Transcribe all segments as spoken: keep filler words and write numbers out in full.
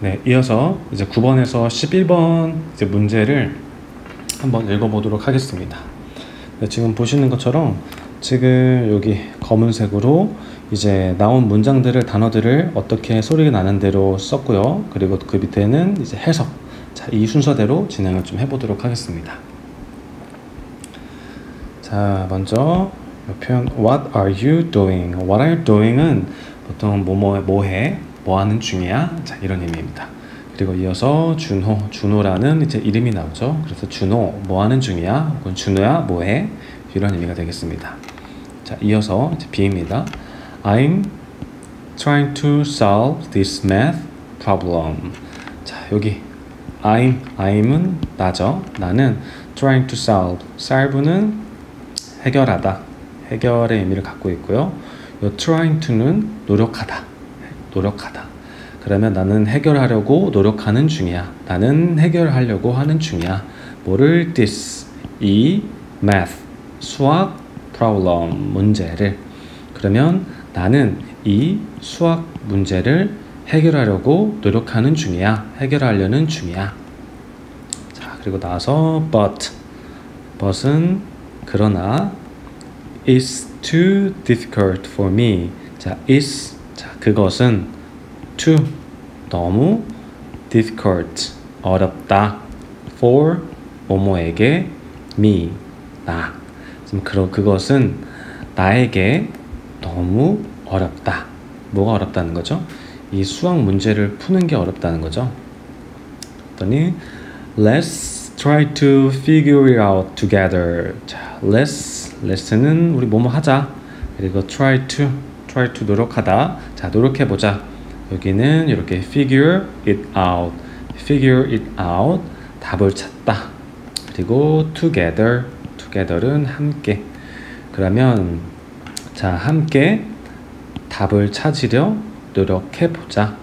네, 이어서 이제 구 번에서 십일 번 이제 문제를 한번 읽어보도록 하겠습니다. 네, 지금 보시는 것처럼 지금 여기 검은색으로 이제 나온 문장들을, 단어들을 어떻게 소리가 나는 대로 썼고요. 그리고 그 밑에는 이제 해석. 자, 이 순서대로 진행을 좀 해보도록 하겠습니다. 자, 먼저 이 표현 What are you doing? What are you doing은 보통 뭐뭐 뭐해, 뭐하는 중이야? 자, 이런 의미입니다. 그리고 이어서 준호, 준호라는 이제 이름이 나오죠. 그래서 준호, 뭐하는 중이야? 혹은 준호야, 뭐해? 이런 의미가 되겠습니다. 자, 이어서 이제 B입니다. I'm trying to solve this math problem. 자, 여기 I'm, I'm은 나죠. 나는 trying to solve, solve는 해결하다, 해결의 의미를 갖고 있고요. 요 trying to는 노력하다, 노력하다. 그러면 나는 해결하려고 노력하는 중이야. 나는 해결하려고 하는 중이야. 뭐를? this, 이 math, 수학 problem, 문제를. 그러면 나는 이 수학 문제를 해결하려고 노력하는 중이야. 해결하려는 중이야. 자, 그리고 나서 but, but은 그러나, it's too difficult for me. 자, is, 자, 그것은 too, 너무, difficult, 어렵다, for, 뭐뭐에게, me, 나. 그럼 그것은 나에게 너무 어렵다. 뭐가 어렵다는 거죠? 이 수학 문제를 푸는 게 어렵다는 거죠. 그랬더니 Let's try to figure it out together. 자, let's, let's는 우리 뭐뭐 하자. 그리고 try to, try to 노력하다. 자, 노력해보자. 여기는 이렇게 figure it out, figure it out, 답을 찾다. 그리고 together, together는 함께. 그러면 자, 함께 답을 찾으려 노력해보자.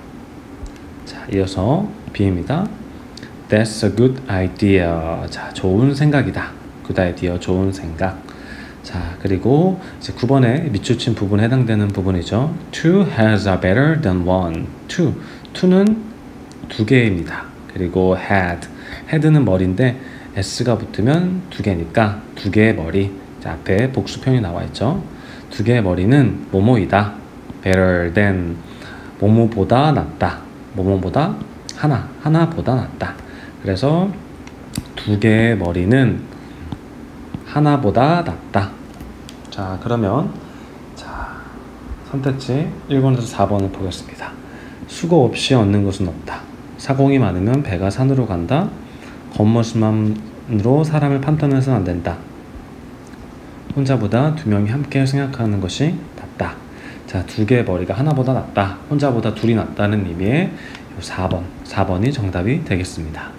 자, 이어서 B입니다. That's a good idea. 자, 좋은 생각이다. good idea, 좋은 생각. 자, 그리고 이제 구 번에 밑줄친 부분에 해당되는 부분이죠. Two has a better than one. Two, two는 두 개입니다. 그리고 had, had는 머리인데 s가 붙으면 두 개니까 두 개의 머리. 자, 앞에 복수표현이 나와 있죠. 두 개의 머리는 뭐뭐이다. better than, 뭐뭐보다 낫다. 뭐뭐보다 하나, 하나보다 낫다. 그래서 두 개의 머리는 하나보다 낫다. 자, 그러면 자, 선택지 일 번에서 사 번을 보겠습니다. 수고 없이 얻는 것은 없다. 사공이 많으면 배가 산으로 간다. 겉모습만으로 사람을 판단해서는 안 된다. 혼자보다 두 명이 함께 생각하는 것이 낫다. 자, 두 개의 머리가 하나보다 낫다. 혼자보다 둘이 낫다는 의미의 사 번, 사 번이 정답이 되겠습니다.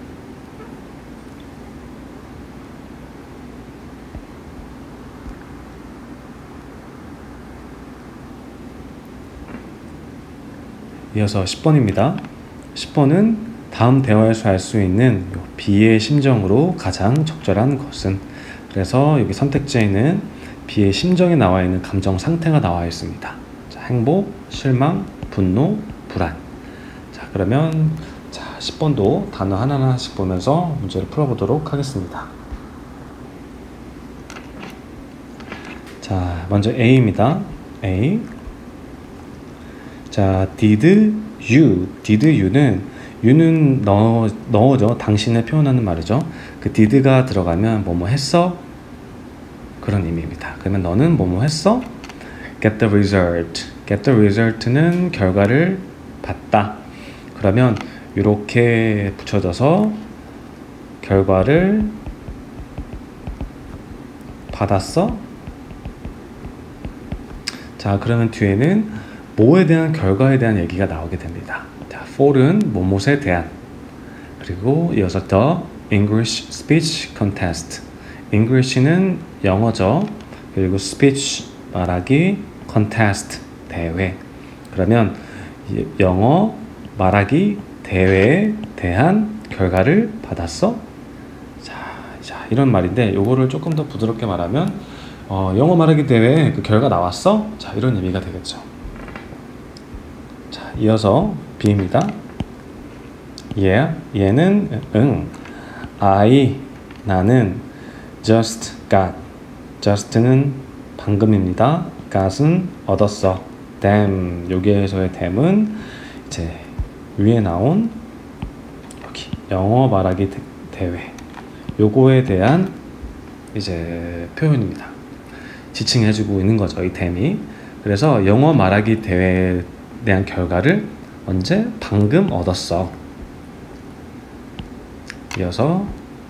이어서 십 번입니다. 십 번은 다음 대화에서 알 수 있는 B의 심정으로 가장 적절한 것은. 그래서 여기 선택지에는 B의 심정에 나와 있는 감정 상태가 나와 있습니다. 자, 행복, 실망, 분노, 불안. 자, 그러면 자, 십 번도 단어 하나하나씩 보면서 문제를 풀어보도록 하겠습니다. 자, 먼저 A입니다. A. 자, did you, did you는 you는 너, 너죠. 당신을 표현하는 말이죠. 그 did가 들어가면 뭐뭐 했어? 그런 의미입니다. 그러면 너는 뭐뭐 했어? get the result, get the result는 결과를 봤다. 그러면 이렇게 붙여져서 결과를 받았어? 자, 그러면 뒤에는 뭐에 대한, 결과에 대한 얘기가 나오게 됩니다. 자, for은 뭐뭐에 대한. 그리고 이어서 the English speech contest. English는 영어죠. 그리고 speech, 말하기, contest, 대회. 그러면 영어 말하기 대회에 대한 결과를 받았어? 자, 자, 이런 말인데 요거를 조금 더 부드럽게 말하면 어, 영어 말하기 대회에 그 결과 나왔어? 자, 이런 의미가 되겠죠. 자, 이어서 B입니다. yeah, 얘는 응. I, 나는 just got. just는 방금입니다. got은 얻었어. them, 여기에서의 them은 이제 위에 나온 여기 영어 말하기 대, 대회 요거에 대한 이제 표현입니다. 지칭해주고 있는 거죠, 이 them이. 그래서 영어 말하기 대회에 대한 결과를 언제? 방금 얻었어. 이어서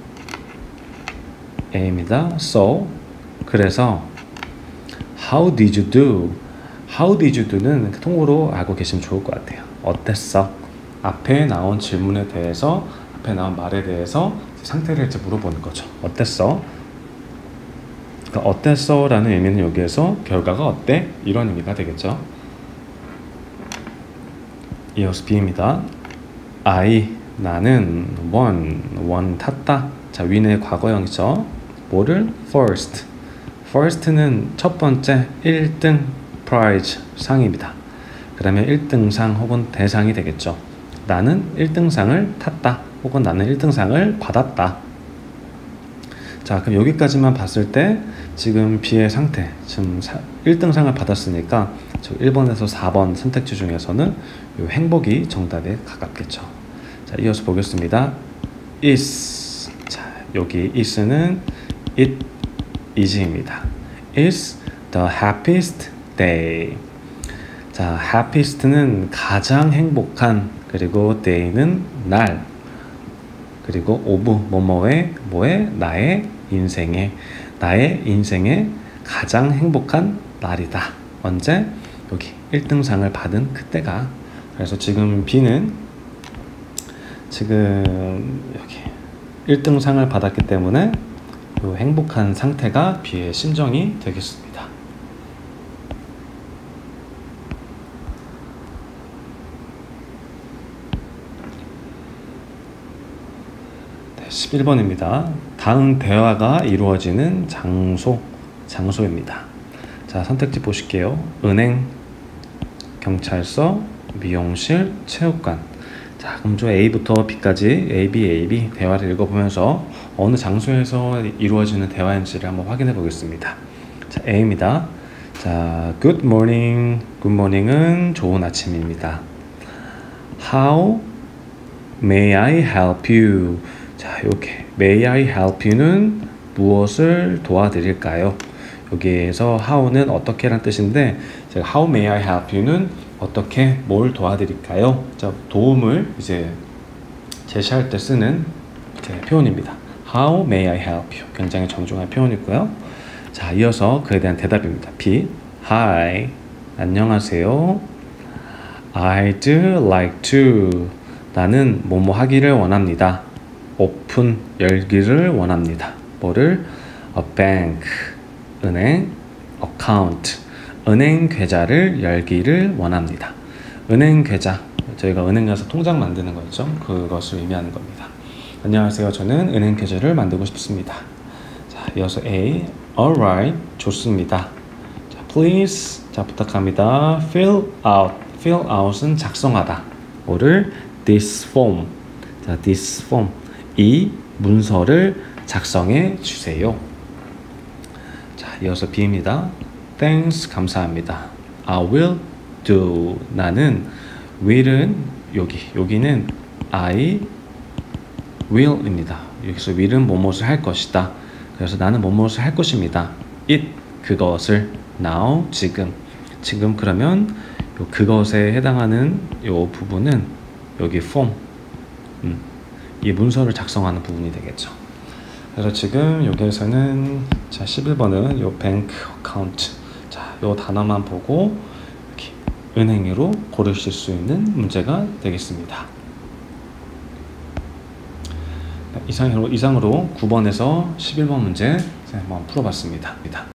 A입니다. So, 그래서 How did you do? How did you do는 통으로 알고 계시면 좋을 것 같아요. 어땠어? 앞에 나온 질문에 대해서, 앞에 나온 말에 대해서 상태를 이제 물어보는 거죠. 어땠어? 그러니까 어땠어? 라는 의미는 여기에서 결과가 어때? 이런 의미가 되겠죠. 이어서 B입니다. I, 나는 won, won 탔다. 자, win의 과거형이죠. 뭐를? first. first는 첫 번째 일 등 prize, 상입니다. 그러면 일 등상 혹은 대상이 되겠죠. 나는 일 등상을 탔다. 혹은 나는 일 등상을 받았다. 자, 그럼 여기까지만 봤을 때 지금 B의 상태, 지금 일 등상을 받았으니까 일 번에서 사 번 선택지 중에서는 요 행복이 정답에 가깝겠죠. 자, 이어서 보겠습니다. is. 자, 여기 is는 it is입니다. is the happiest day. 자, happiest는 가장 행복한, 그리고 day는 날, 그리고 of 뭐뭐의 뭐의 나의 인생의 나의 인생의 가장 행복한 날이다. 언제? 여기 일 등상을 받은 그때가. 그래서 지금 B는 지금 여기 일 등상을 받았기 때문에 이 행복한 상태가 B의 심정이 되겠습니다. 네, 십일 번입니다. 다음 대화가 이루어지는 장소, 장소입니다. 자, 선택지 보실게요. 은행, 경찰서, 미용실, 체육관. 자, 그럼 저 A부터 B까지 A, B, A, B 대화를 읽어보면서 어느 장소에서 이루어지는 대화인지를 한번 확인해 보겠습니다. 자, A입니다. 자, good morning. good morning은 좋은 아침입니다. How may I help you? 자, 이렇게 may I help you는 무엇을 도와드릴까요? 여기에서 how는 어떻게란 뜻인데, 제가 how may I help you는 어떻게 뭘 도와드릴까요? 자, 도움을 이제 제시할 때 쓰는 이제 표현입니다. How may I help you? 굉장히 정중한 표현이고요. 자, 이어서 그에 대한 대답입니다. B. Hi. 안녕하세요. I'd like to. 나는 뭐뭐 하기를 원합니다. 오픈, 열기를 원합니다. 뭐를? A bank. 은행. account. 은행 계좌를 열기를 원합니다. 은행 계좌, 저희가 은행 가서 통장 만드는 거죠. 그것을 의미하는 겁니다. 안녕하세요. 저는 은행 계좌를 만들고 싶습니다. 자, 이어서 A. Alright, 좋습니다. 자, please, 자, 부탁합니다. Fill out. Fill out은 작성하다. 뭐를? This form. 자, this form. 이 문서를 작성해 주세요. 자, 이어서 B입니다. Thanks, 감사합니다. I will do. 나는 will은 여기, 여기는 I will입니다. 여기서 will은 뭐뭇을 할 것이다. 그래서 나는 뭐뭇을 할 것입니다. it, 그것을. now, 지금. 지금 그러면 요 그것에 해당하는 요 부분은 여기 form, 음, 이 문서를 작성하는 부분이 되겠죠. 그래서 지금 여기에서는 자, 십일 번은 요 bank account, 자, 요 단어만 보고 이렇게 은행으로 고르실 수 있는 문제가 되겠습니다. 이상으로, 이상으로 구 번에서 십일 번 문제 한번 풀어봤습니다.